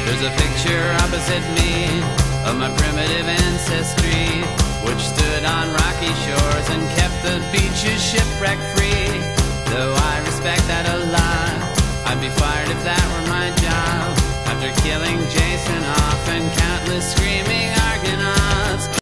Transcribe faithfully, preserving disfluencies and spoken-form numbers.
There's a picture opposite me of my primitive ancestry, which stood on rocky shores and kept the beaches shipwreck free. Though I respect that a lot, I'd be fired if that were my job. After killing Jason off and countless screaming Argonauts.